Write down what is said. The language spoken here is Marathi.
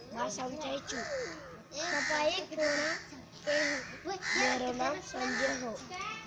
भाषांचायचू सफाई कोणा के हो मेरा नाम संजय हो।